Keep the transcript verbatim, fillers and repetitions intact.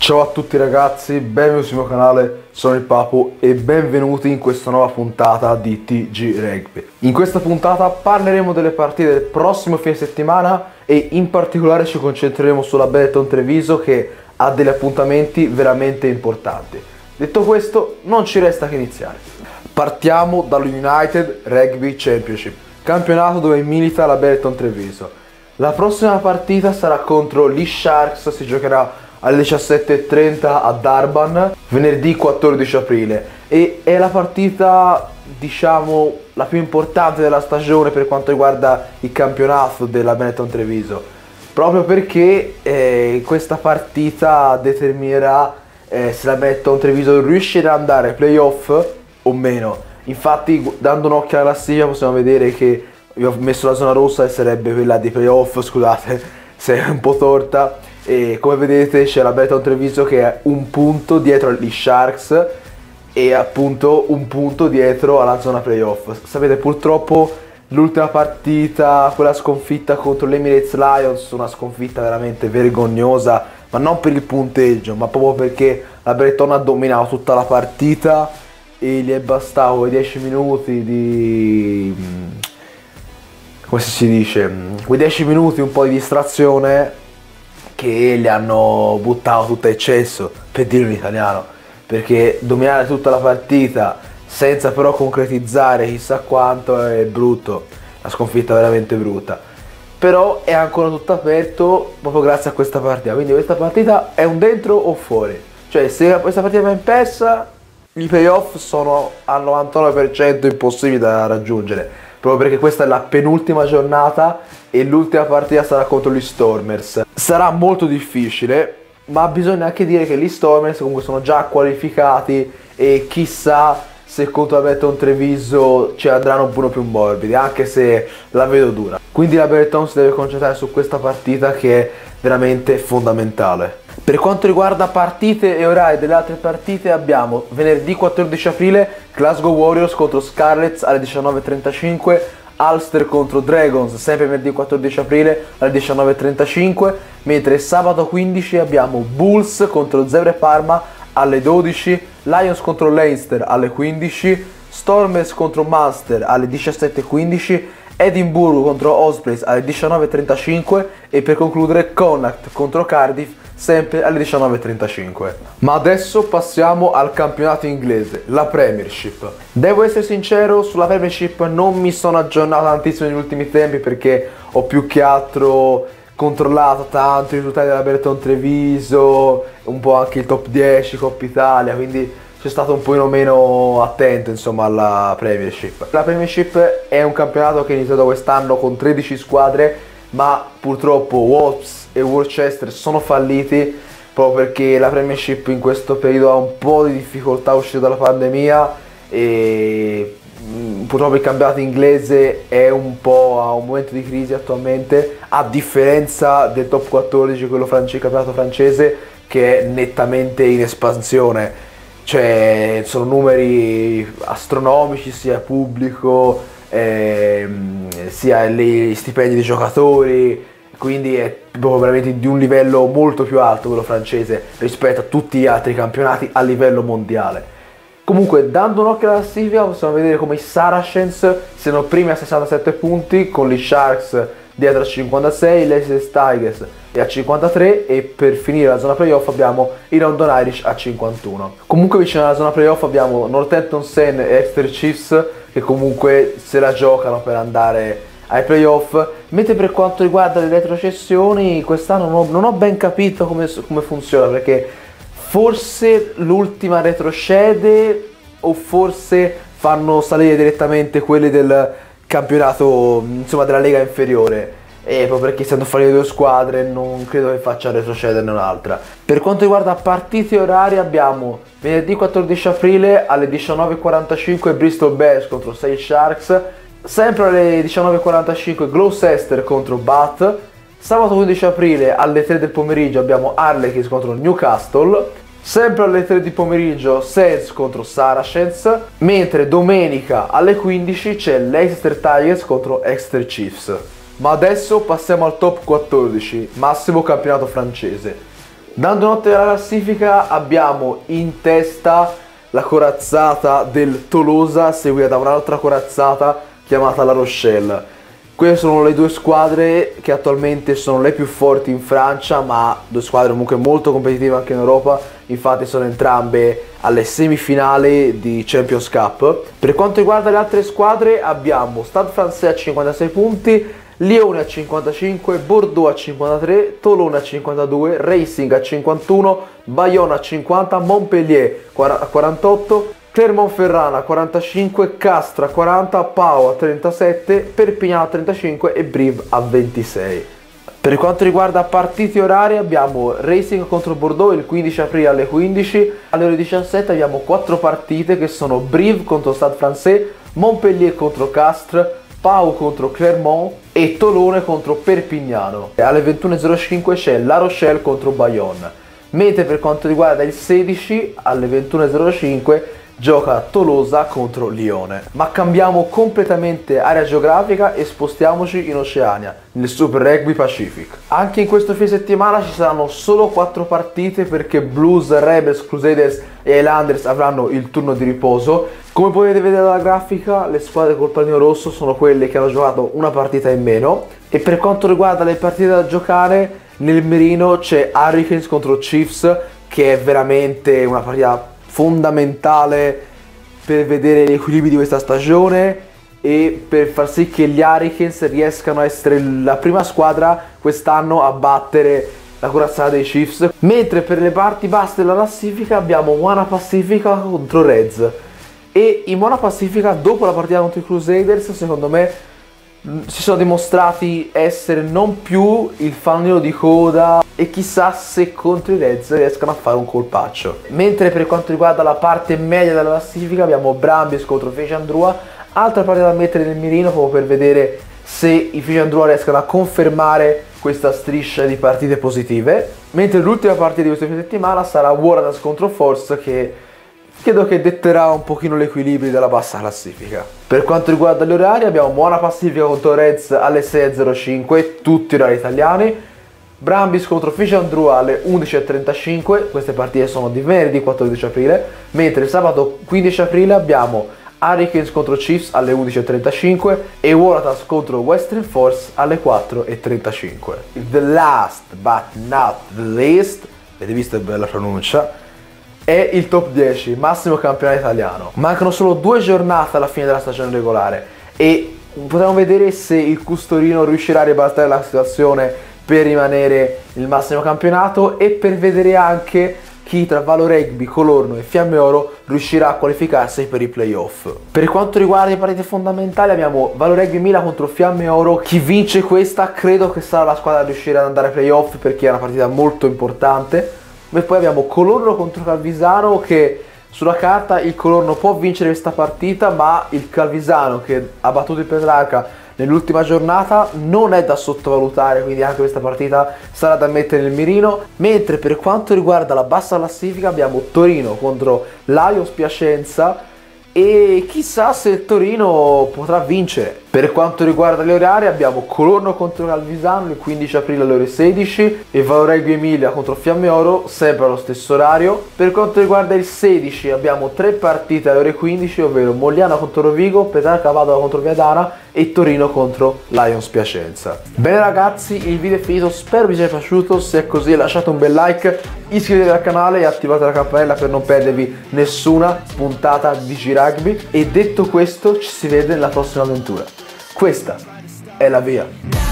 Ciao a tutti ragazzi, benvenuti sul mio canale, sono il Papu e benvenuti in questa nuova puntata di T G Rugby. In questa puntata parleremo delle partite del prossimo fine settimana e in particolare ci concentreremo sulla Benetton Treviso che ha degli appuntamenti veramente importanti. Detto questo, non ci resta che iniziare. Partiamo dallo United Rugby Championship, campionato dove milita la Benetton Treviso. La prossima partita sarà contro gli Sharks, si giocherà alle diciassette e trenta a Durban, venerdì quattordici aprile, e è la partita, diciamo, la più importante della stagione per quanto riguarda il campionato della Benetton Treviso, proprio perché eh, questa partita determinerà eh, se la Benetton Treviso riuscirà ad andare ai playoff o meno. Infatti, dando un occhio alla classifica possiamo vedere che io ho messo la zona rossa e sarebbe quella dei playoff, scusate se è un po' torta. E come vedete c'è la Benetton Treviso che è un punto dietro agli Sharks e appunto un punto dietro alla zona playoff. Sapete, purtroppo l'ultima partita, quella sconfitta contro l'Emirates Lions, una sconfitta veramente vergognosa, ma non per il punteggio, ma proprio perché la Benetton ha dominato tutta la partita e gli è bastato quei dieci minuti di... come si dice? Quei dieci minuti un po' di distrazione che li hanno buttato tutto a eccesso, per dirlo in italiano, perché dominare tutta la partita senza però concretizzare chissà quanto è brutto, una sconfitta veramente brutta. Però è ancora tutto aperto proprio grazie a questa partita, quindi questa partita è un dentro o fuori, cioè se questa partita va in persa i playoff sono al novantanove per cento impossibili da raggiungere, proprio perché questa è la penultima giornata e l'ultima partita sarà contro gli Stormers. Sarà molto difficile, ma bisogna anche dire che gli Stormers comunque sono già qualificati e chissà se contro la Benetton Treviso ci andranno un po' più morbidi, anche se la vedo dura. Quindi la Benetton si deve concentrare su questa partita che è veramente fondamentale. Per quanto riguarda partite e orari delle altre partite, abbiamo venerdì quattordici aprile Glasgow Warriors contro Scarlets alle diciannove e trentacinque, Ulster contro Dragons sempre venerdì quattordici aprile alle diciannove e trentacinque, mentre sabato quindici abbiamo Bulls contro Zebre Parma alle dodici, Lions contro Leinster alle quindici, Stormers contro Munster alle diciassette e quindici, Edimburgo contro Ospreys alle diciannove e trentacinque e per concludere Connacht contro Cardiff sempre alle diciannove e trentacinque. Ma adesso passiamo al campionato inglese, la Premiership. Devo essere sincero, sulla Premiership non mi sono aggiornato tantissimo negli ultimi tempi perché ho più che altro controllato tanto i risultati della Benetton Treviso, un po' anche il top dieci, Coppa Italia, quindi c'è stato un po' meno attento insomma alla Premiership. La Premiership è un campionato che è iniziato quest'anno con tredici squadre, ma purtroppo Wasps e Worcester sono falliti proprio perché la Premiership in questo periodo ha un po' di difficoltà a uscire dalla pandemia e purtroppo il campionato inglese è un po' a un momento di crisi attualmente, a differenza del top quattordici, quello francese, campionato francese, che è nettamente in espansione. Cioè sono numeri astronomici sia pubblico ehm, sia gli stipendi dei giocatori, quindi è proprio veramente di un livello molto più alto quello francese rispetto a tutti gli altri campionati a livello mondiale. Comunque, dando un occhio alla classifica possiamo vedere come i Saracens siano primi a sessantasette punti con gli Sharks dietro a cinquantasei, l'Essex Tigers è a cinquantatré e per finire la zona playoff abbiamo i London Irish a cinquantuno. Comunque vicino alla zona playoff abbiamo Northampton Saints e Exeter Chiefs che comunque se la giocano per andare ai playoff, mentre per quanto riguarda le retrocessioni quest'anno non ho, non ho ben capito come, come funziona, perché forse l'ultima retrocede o forse fanno salire direttamente quelli del campionato, insomma della lega inferiore, e proprio perché essendo fallite due squadre non credo che faccia retrocederne un'altra. Per quanto riguarda partite e orari abbiamo venerdì quattordici aprile alle diciannove e quarantacinque Bristol Bears contro sei Sharks, sempre alle diciannove e quarantacinque Gloucester contro Bath, sabato quindici aprile alle tre del pomeriggio abbiamo Harlequins contro Newcastle, sempre alle tre di pomeriggio Saints contro Saracens, mentre domenica alle quindici c'è l'Exeter Tigers contro Exeter Chiefs. Ma adesso passiamo al top quattordici, massimo campionato francese. Dando un'occhio alla classifica abbiamo in testa la corazzata del Tolosa, seguita da un'altra corazzata chiamata La Rochelle. Queste sono le due squadre che attualmente sono le più forti in Francia, ma due squadre comunque molto competitive anche in Europa, infatti sono entrambe alle semifinali di Champions Cup. Per quanto riguarda le altre squadre abbiamo Stade Français a cinquantasei punti, Lione a cinquantacinque, Bordeaux a cinquantatré, Tolone a cinquantadue, Racing a cinquantuno, Bayonne a cinquanta, Montpellier a quarantotto, Clermont-Ferrand a quarantacinque, Castres a quaranta, Pau a trentasette, Perpignan a trentacinque e Brive a ventisei. Per quanto riguarda partite orarie abbiamo Racing contro Bordeaux il quindici aprile alle quindici, alle ore diciassette abbiamo quattro partite che sono Brive contro Stade Français, Montpellier contro Castres, Pau contro Clermont e Tolone contro Perpignano. Alle ventuno e zero cinque c'è La Rochelle contro Bayonne. Mentre per quanto riguarda il sedici alle ventuno e zero cinque gioca Tolosa contro Lione. Ma cambiamo completamente area geografica e spostiamoci in Oceania, nel Super Rugby Pacific. Anche in questo fine settimana ci saranno solo quattro partite perché Blues, Rebels, Crusaders e Highlanders avranno il turno di riposo. Come potete vedere dalla grafica, le squadre col pallino rosso sono quelle che hanno giocato una partita in meno. E per quanto riguarda le partite da giocare, nel mirino c'è Hurricanes contro Chiefs, che è veramente una partita fondamentale per vedere gli equilibri di questa stagione e per far sì che gli Hurricanes riescano a essere la prima squadra quest'anno a battere la corazzata dei Chiefs. Mentre per le parti basse della classifica abbiamo Moana Pacifica contro Reds, e in Moana Pacifica dopo la partita contro i Crusaders secondo me si sono dimostrati essere non più il fanalino di coda e chissà se contro i Reds riescano a fare un colpaccio. Mentre per quanto riguarda la parte media della classifica abbiamo Brambis contro Fechamp-Drua, altra partita da mettere nel mirino proprio per vedere se i Fechamp-Drua riescano a confermare questa striscia di partite positive. Mentre l'ultima partita di questa settimana sarà Waratahs contro Force, che credo che detterà un pochino l'equilibrio della bassa classifica. Per quanto riguarda gli orari abbiamo Moana Pacifica contro Reds alle sei e zero cinque, tutti orari italiani, Brambis contro Fechamp-Drua alle undici e trentacinque, queste partite sono di venerdì quattordici aprile, mentre sabato quindici aprile abbiamo Hurricanes contro Chiefs alle undici e trentacinque e Waratahs contro Western Force alle quattro e trentacinque. The last but not the least, avete visto che bella pronuncia, è il top dieci, massimo campionato italiano. Mancano solo due giornate alla fine della stagione regolare e potremo vedere se il Custorino riuscirà a ribaltare la situazione per rimanere nel massimo campionato e per vedere anche chi tra Valo Rugby, Colorno e Fiamme Oro riuscirà a qualificarsi per i playoff. Per quanto riguarda le partite fondamentali abbiamo Valo Rugby Mila contro Fiamme Oro. Chi vince questa credo che sarà la squadra a riuscire ad andare ai playoff perché è una partita molto importante. E poi abbiamo Colorno contro Calvisano, che sulla carta il Colorno può vincere questa partita, ma il Calvisano, che ha battuto il Petrarca nell'ultima giornata, non è da sottovalutare, quindi anche questa partita sarà da mettere nel mirino. Mentre per quanto riguarda la bassa classifica abbiamo Torino contro Lions Piacenza e chissà se il Torino potrà vincere. Per quanto riguarda gli orari abbiamo Colorno contro Calvisano il quindici aprile alle ore sedici e Valo Rugby Emilia contro Fiamme Oro sempre allo stesso orario. Per quanto riguarda il sedici abbiamo tre partite alle ore quindici, ovvero Mogliana contro Rovigo, Petrarca Padova contro Viadana e Torino contro Lions Piacenza. Bene ragazzi, il video è finito, spero vi sia piaciuto. Se è così lasciate un bel like, iscrivetevi al canale e attivate la campanella per non perdervi nessuna puntata di G-Rugby. E detto questo ci si vede nella prossima avventura. Questa è la via.